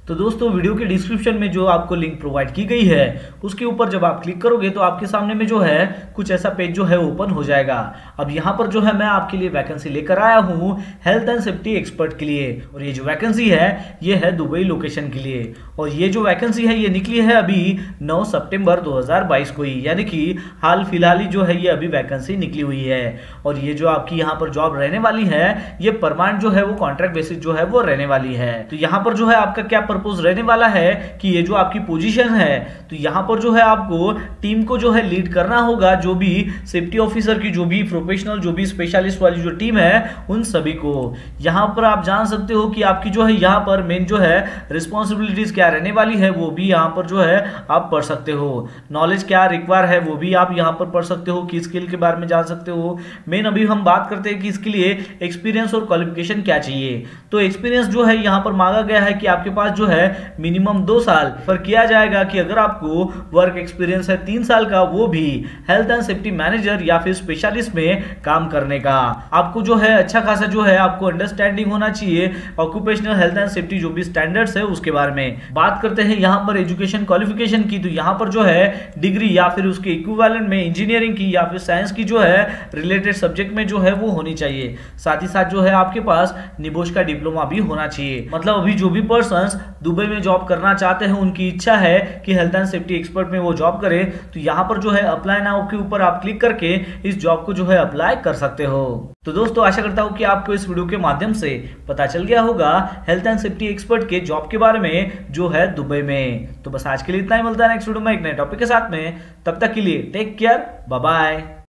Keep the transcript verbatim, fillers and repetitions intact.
तो दोस्तों वीडियो के डिस्क्रिप्शन में जो आपको लिंक प्रोवाइड की गई है उसके ऊपर जब आप क्लिक करोगे तो आपके सामने में जो है कुछ ऐसा पेज जो है ओपन हो जाएगा। अब यहाँ पर जो है मैं आपके लिए वैकेंसी लेकर आया हूँ हेल्थ एंड सेफ्टी एक्सपर्ट के लिए, और ये जो वैकेंसी है ये है दुबई लोकेशन के लिए। और ये जो वैकेंसी है ये निकली है अभी नौ सितंबर दो हज़ार बाईस को ही, यानी कि हाल फिलहाल ही जो है ये अभी वैकेंसी निकली हुई है। और ये जो आपकी यहाँ पर जॉब रहने वाली है ये परमानेंट जो है वो कॉन्ट्रैक्ट बेसिस जो है वो रहने वाली है। तो यहाँ पर जो है आपका क्या पर्पस रहने वाला है कि ये जो आपकी पोजीशन है तो यहाँ पर जो है आपको टीम को जो है लीड करना होगा, जो भी सेफ्टी ऑफिसर की जो भी प्रोफेशनल जो भी स्पेशलिस्ट वाली जो टीम है उन सभी को। यहाँ पर आप जान सकते हो कि आपकी जो है यहाँ पर मेन जो है रिस्पॉन्सिबिलिटीज क्या रहने वाली है वो भी यहाँ पर जो है आप पढ़ सकते हो। नॉलेज क्या रिक्वायर है वो भी आप यहाँ पर पढ़ सकते हो कि स्किल के बारे में जान सकते हो। मेन अभी हम बात करते हैं कि इसके लिए एक्सपीरियंस और क्वालिफिकेशन क्या चाहिए। तो एक्सपीरियंस जो है यहाँ पर मांगा गया है कि आपके पास जो है मिनिमम दो साल पर किया जाएगा कि अगर आपको वर्क एक्सपीरियंस है तीन साल का वो भी हेल्थ एंड सेफ्टी मैनेजर या फिर स्पेशलिस्ट में काम करने का। आपको जो है अच्छा खासा जो है आपको अंडरस्टैंडिंग होना चाहिए ऑक्यूपेशनल हेल्थ एंड सेफ्टी जो भी स्टैंडर्ड्स है उसके बारे में। बात करते हैं यहाँ पर एजुकेशन क्वालिफिकेशन की, तो यहाँ पर जो है डिग्री या फिर उसके इक्विवेलेंट में इंजीनियरिंग की या फिर साइंस की जो है रिलेटेड सब्जेक्ट में जो है वो होनी चाहिए। साथ ही साथ जो है आपके पास निबोश का डिप्लोमा भी होना चाहिए। मतलब अभी जो भी पर्सन्स दुबई में जॉब करना चाहते हैं उनकी इच्छा है कि हेल्थ एंड सेफ्टी एक्सपर्ट में वो जॉब करे, तो यहाँ पर जो है अप्लाई नाउ के ऊपर आप क्लिक करके इस जॉब को जो है अप्लाई कर सकते हो। तो दोस्तों आशा करता हूँ कि आपको इस वीडियो के माध्यम से पता चल गया होगा हेल्थ एंड सेफ्टी एक्सपर्ट के जॉब के बारे में जो है दुबई में। तो बस आज के लिए इतना ही, मिलता है नेक्स्ट वीडियो में एक नए टॉपिक के साथ में। तब तक के लिए टेक केयर, बाय बाय।